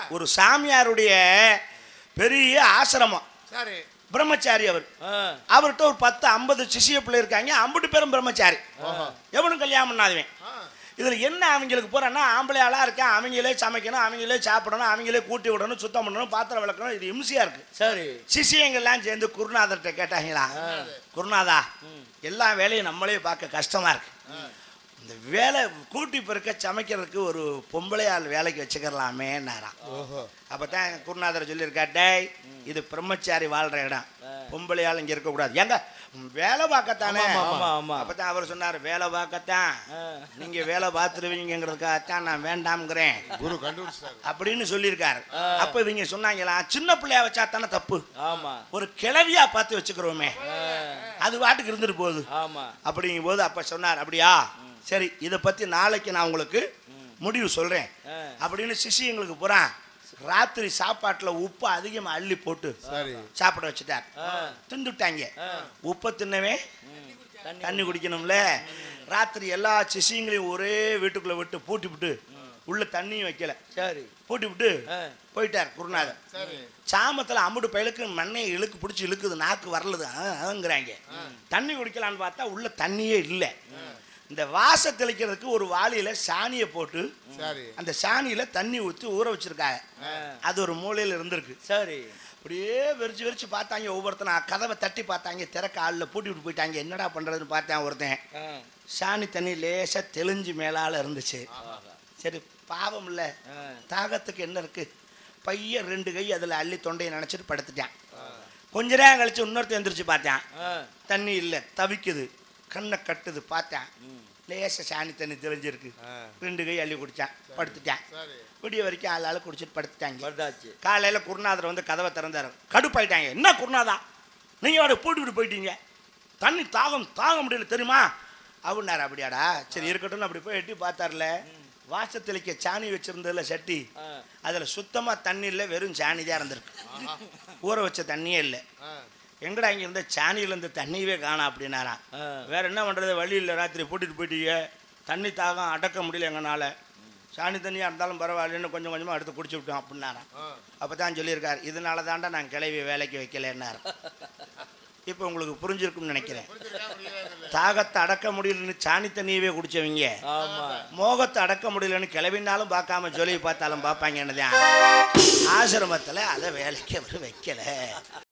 ஒரு சாமியாருடைய பெரிய ஆசிரமம். சரி. பிரம்மச்சாரி அவர். அவர்கிட்ட ஒரு 10-50 சிசிய பிள்ளை இருக்காங்க. 50 பேரும் பிரம்மச்சாரி. எவனும் கல்யாணம் பண்ணாதவன். இதுல என்ன அவங்களுக்கு போறேன்னா ஆம்பளை ஆளா இருக்கேன், அவங்களே சமைக்கணும், அவங்களே சாப்பிடணும், அவங்களே கூட்டி விடணும், சுத்தம் பண்ணணும், பாத்திரம் விளக்கணும். இது இம்சியா இருக்கு. சரி. சிசியங்கள்லாம் சேர்ந்து குருநாதர்கிட்ட கேட்டாங்களா, குருநாதா எல்லா வேலையும் நம்மளே பார்க்க கஷ்டமா இருக்கு, இந்த வேலை கூட்டி பெருக்க சமைக்கிறதுக்கு ஒரு பொம்பளை ஆள் வேலைக்கு வச்சுக்கலாமேன்னாராம். அப்பதான் குருநாதர் சொல்லியிருக்கா, டேய் இது பிரம்மச்சாரி வாழ்ற இடம், பொம்பளை ஆள் இங்க இருக்க கூடாது. ஏங்க வேலை பார்க்கத்தானே. அப்பதான் அவர் சொன்னார், வேலை பார்க்கத்தான், நீங்க வேலை பார்த்துருவீங்கிறதுக்காகத்தான் நான் வேண்டாம்ங்கிறேன் அப்படின்னு சொல்லியிருக்காரு. அப்ப இவங்க சொன்னாங்களா, சின்ன பிள்ளையா வச்சா தானே தப்பு, ஒரு கிளவியா பார்த்து வச்சுக்கிறோமே, அது வாட்டுக்கு இருந்துட்டு போகுது அப்படிங்கும் போது அப்ப சொன்னார், அப்படியா சரி இதை பத்தி நாளைக்கு நான் உங்களுக்கு முடிவு சொல்றேன் அப்படின்னு சிஷியங்களுக்கு போறான். ராத்திரி சாப்பாட்டுல உப்பு அதிகமா அள்ளி போட்டு சாப்பிட வச்சுட்டார். தின்னுட்டாங்க. உப்பை தின்னவே தண்ணி குடிக்கணும்ல. ராத்திரி எல்லா சிஷியங்களையும் ஒரே வீட்டுக்குள்ள விட்டு பூட்டி விட்டு உள்ள தண்ணியும் வைக்கல. சரி, பூட்டி விட்டு போயிட்டார் குருநாதர். சாமத்துல அம்புட்டு பயலுக்கு மண்ணையை இழுக்கு பிடிச்சி இழுக்குது, நாக்கு வரலுதுங்கிறாங்க. தண்ணி குடிக்கலான்னு பார்த்தா உள்ள தண்ணியே இல்லை. இந்த வாச தெளிக்கிறதுக்கு ஒரு வாளியில சாணியை போட்டு அந்த சாணியில தண்ணி ஊற்றி ஊற வச்சிருக்காங்க. அது ஒரு மூலையில இருந்திருக்கு. சரி, அப்படியே வெறிச்சு வெறிச்சு பார்த்தாங்க. ஒவ்வொருத்தனா கதவை தட்டி பார்த்தாங்க, திறக்க ஆளில் பூட்டி விட்டு போயிட்டாங்க. என்னடா பண்றதுன்னு பார்த்தேன். ஒருத்தன் சாணி தண்ணி லேசா தெளிஞ்சு மேலால இருந்துச்சு. சரி பாவம் இல்ல, தாகத்துக்கு என்ன இருக்கு, பைய 2 கை அதுல அள்ளி தொண்டையை நினைச்சிட்டு படுத்துட்டான். கொஞ்ச நேரம் கழிச்சு இன்னொருத்தன் எந்திரிச்சு பார்த்தேன், தண்ணி இல்லை, தவிக்குது, கண்ணை கட்டுது. பார்த்தேன் லேச சாணி தண்ணி தெளிஞ்சிருக்கு. 2 கை அள்ளி குடிச்சான், படுத்துட்டான். விடிய வரைக்கும் ஆளால குடிச்சிட்டு படுத்துட்டாங்க. காலையில குருநாதர் வந்து கதவை திறந்தாரு. கடுப்பாயிட்டாங்க. என்ன குருநாதா நீங்க அவரை பூட்டிவிட்டு போயிட்டீங்க, தண்ணி தாக முடியல தெரியுமா அப்படின்னாரு. அப்படியாடா, சரி இருக்கட்டும். அப்படி போய் எட்டி பார்த்தார்ல, வாசத்திலைக்க சாணி வச்சிருந்ததுல சட்டி, அதுல சுத்தமா தண்ணி இல்லை, வெறும் சாணி தான் இருந்திருக்கு, ஊற வச்ச தண்ணியே இல்லை. எங்கடா இங்க இருந்த சாணியில இருந்து தண்ணியவே காணா அப்படின்னாரா. வேற என்ன பண்றது, வழி இல்லை, ராத்திரி பூட்டிட்டு போயிட்டீங்க, தண்ணி தாகம் அடக்க முடியல எங்கனால, சாணி தண்ணியா இருந்தாலும் பரவாயில்லன்னு கொஞ்சம் கொஞ்சமா எடுத்து குடிச்சு விட்டோம் அப்படின்னாரா. அப்பதான் சொல்லியிருக்காரு, இதனால தாண்டா நான் கிளவி வேலைக்கு வைக்கலன்னாரு. இப்போ உங்களுக்கு புரிஞ்சிருக்கும்னு நினைக்கிறேன். தாகத்தை அடக்க முடியலன்னு சாணி தண்ணியவே குடிச்சவங்க மோகத்தை அடக்க முடியலன்னு கிளவினாலும் பார்க்காம சொல்லி பார்த்தாலும் பார்ப்பாங்க. என்னதான் ஆசிரமத்தில் அதை வேலைக்கு அவர் வைக்கல.